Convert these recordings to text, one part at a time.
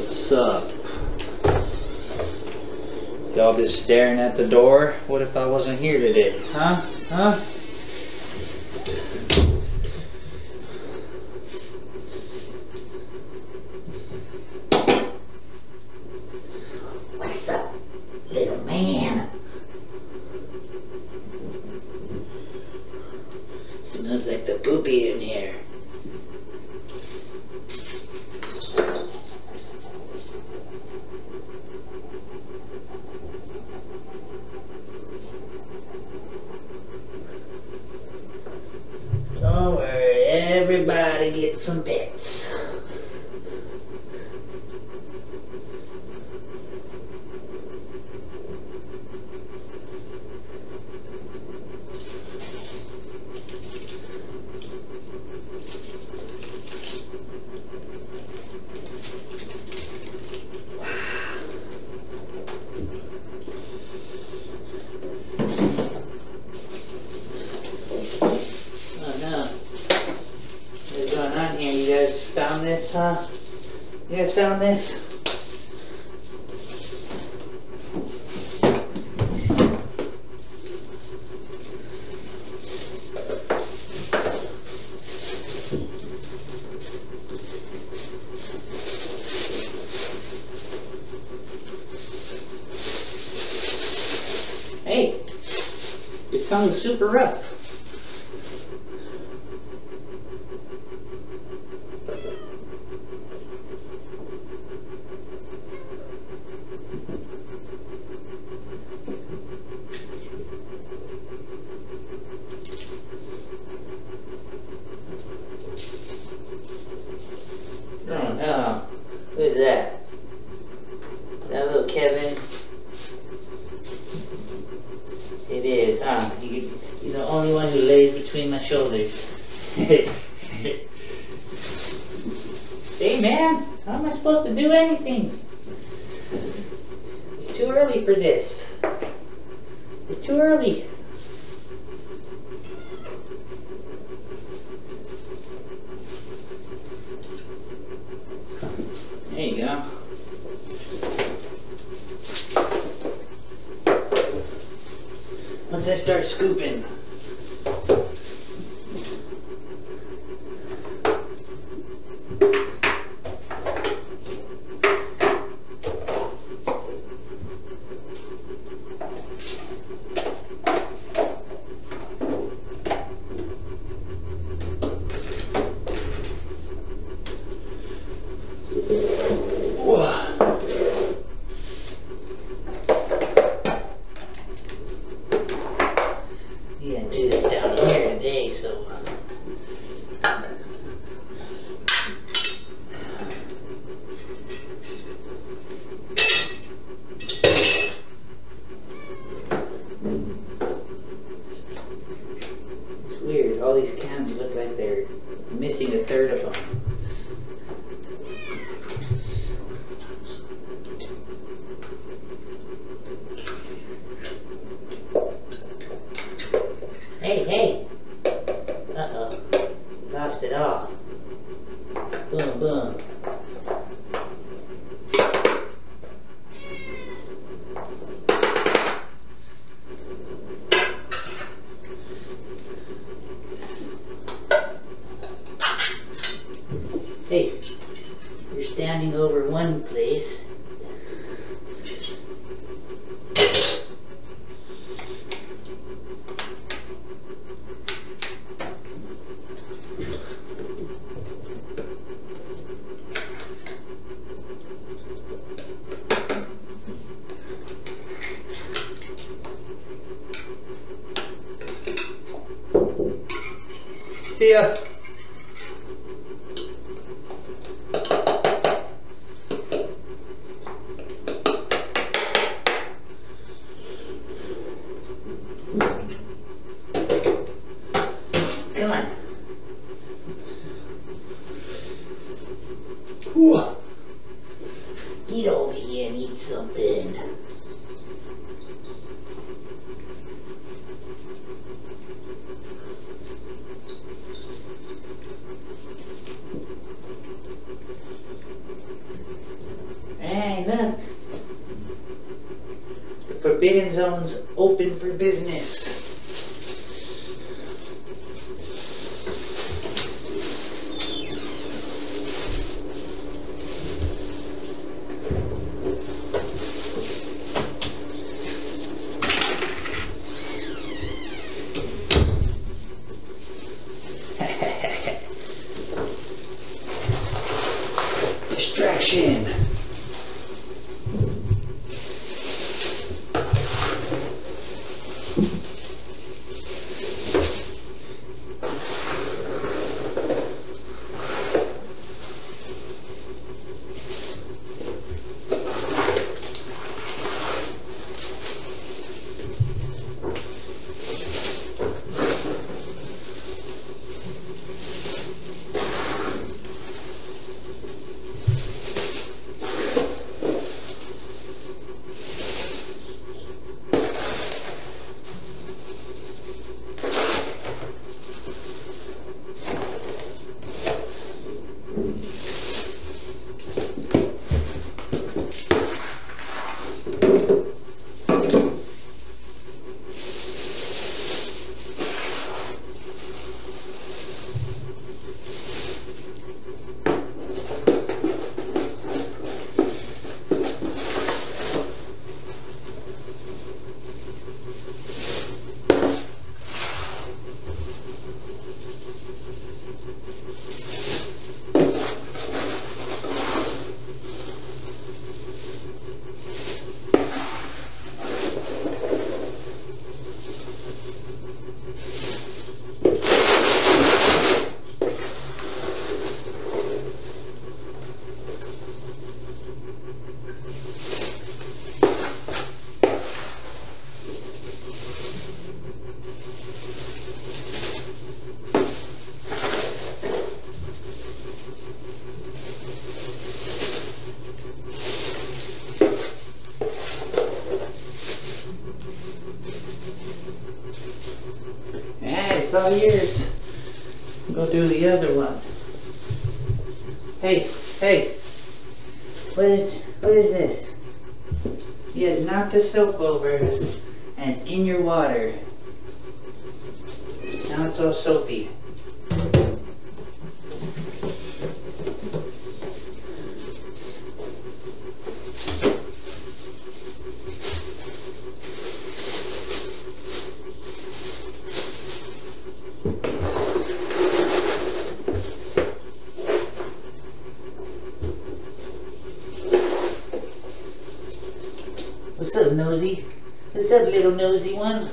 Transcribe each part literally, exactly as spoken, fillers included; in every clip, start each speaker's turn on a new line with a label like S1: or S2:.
S1: What's up? Y'all just staring at the door? What if I wasn't here today? Huh? Huh?
S2: What's up, little man?
S1: Smells like the poopy in here. Don't worry, everybody gets some pets. Found this, huh? You guys found this? Hey, your tongue's super rough. Oh no, who's that? Is that little Kevin? It is, huh? You, you're the only one who lays between my shoulders. Hey man, how am I supposed to do anything? It's too early for this. It's too early. There you go. Once I start scooping. You didn't do this down here today, so uh, it's weird. All these cans look like they're missing a third of them. Hey, hey! Uh-oh. Lost it all. Boom, boom. Hey, you're standing over one place. See ya. Come on. Ooh. Get over here and eat something. Forbidden zone's open for business. Distraction. It's all yours. Go do the other one. Hey, hey. What is, what is this? You had knocked the soap over and it's in your water. Now it's all soapy. What's up, nosy? What's up, little nosy one?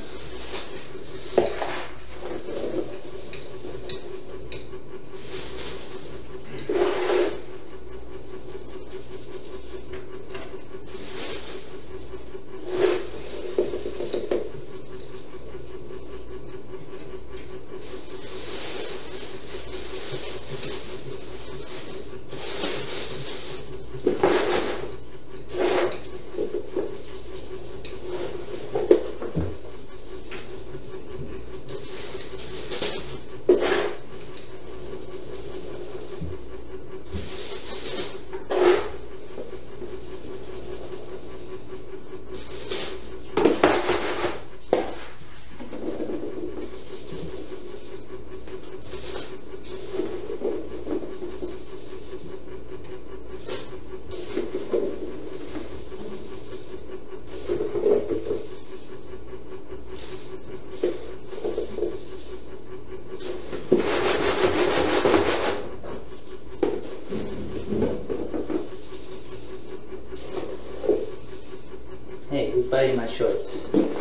S1: Hey, who's biting my shorts?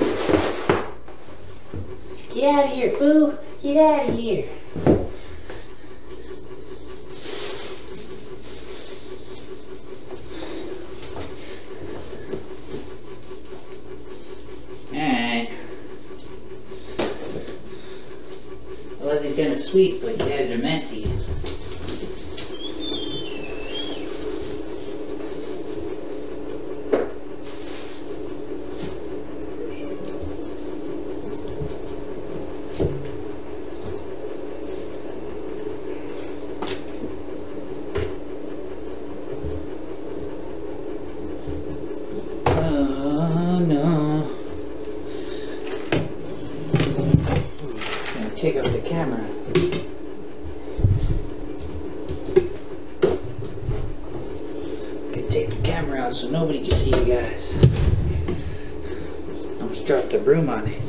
S1: Get out of here, boo! Get out of here! Alright. I wasn't gonna sweep, but you guys are messy. Oh no. camera. Could take the camera out so nobody can see you guys. Almost dropped the broom on it.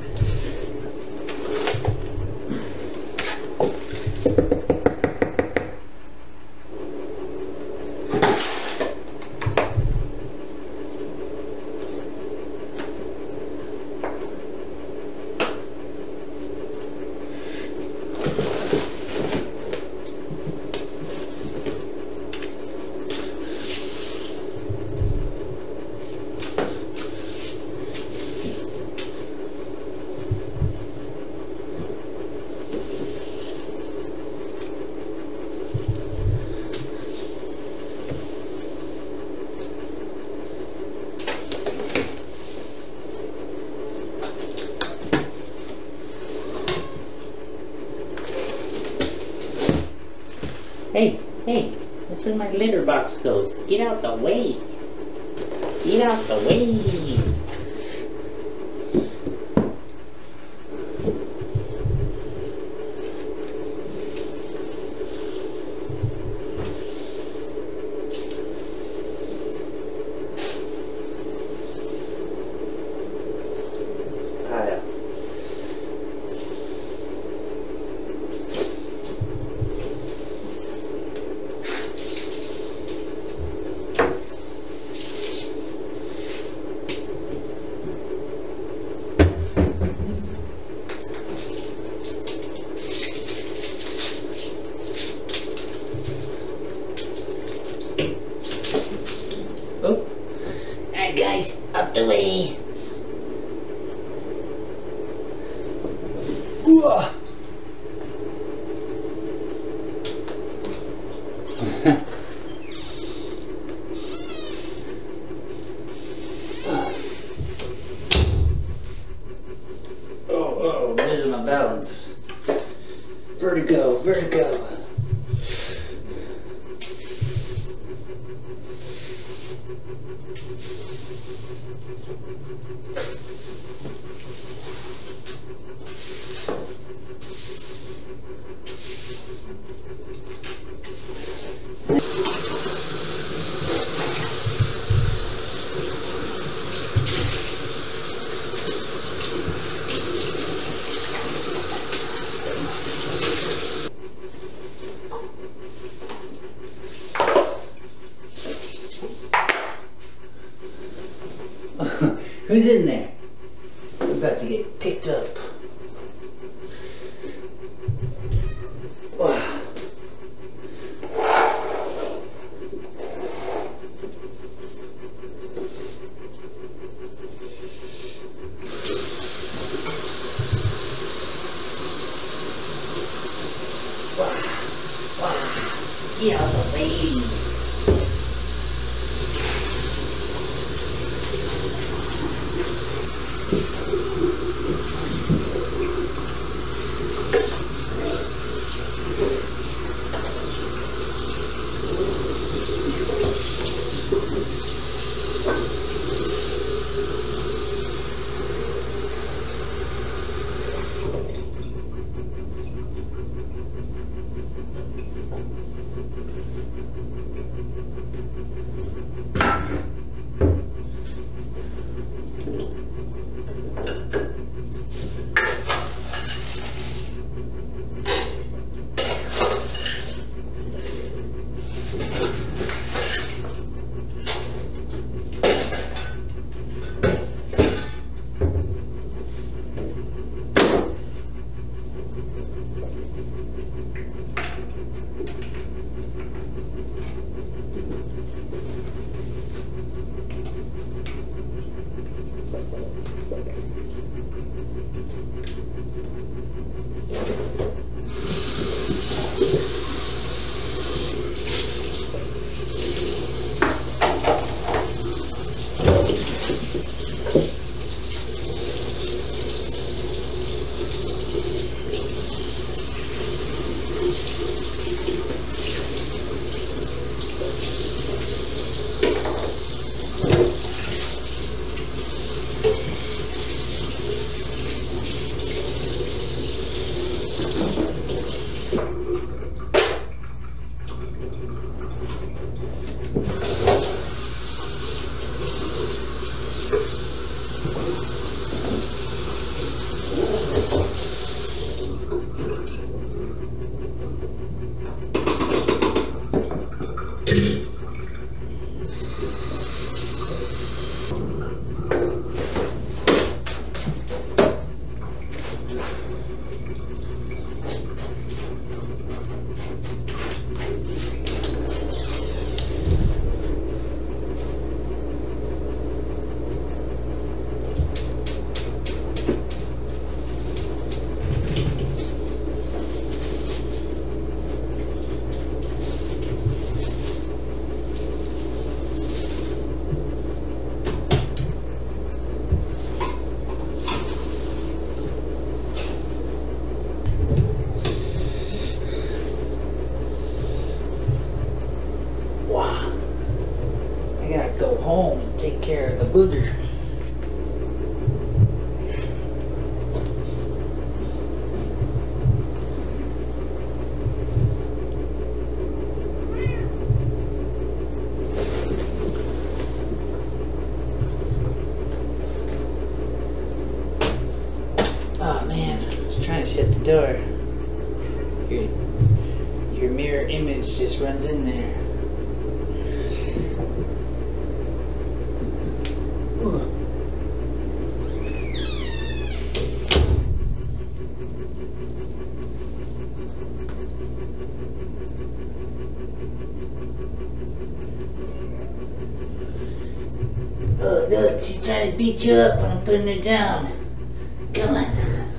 S1: Hey, hey, that's where my litter box goes. Get out the way. Get out the way. Pile. Oh. Alright guys, out the way. Ooh. Oh, oh, losing my balance. Vertigo, vertigo. Who's in there? We're about to get picked up. Wow. Get out of the way. Go home and take care of the booger. Oh man, I was trying to shut the door. Your, your mirror image just runs in there. Oh, look, she's trying to beat you up when I'm putting her down. Come on.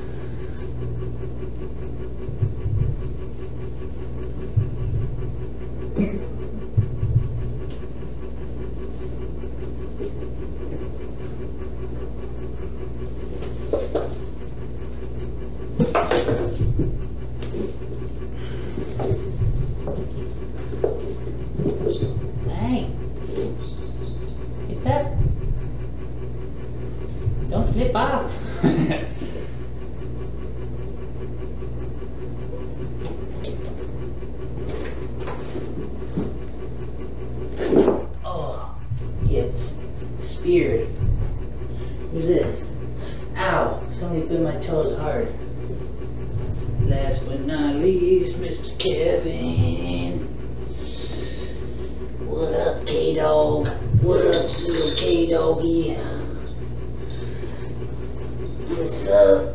S2: Hey. What's up? Don't flip off.
S1: Oh, it's speared. Who's this? Ow! Somebody bit my toes hard. Last but not least, Mister Kevin. What up, K-Dog? What up, little K-Doggy? What's up?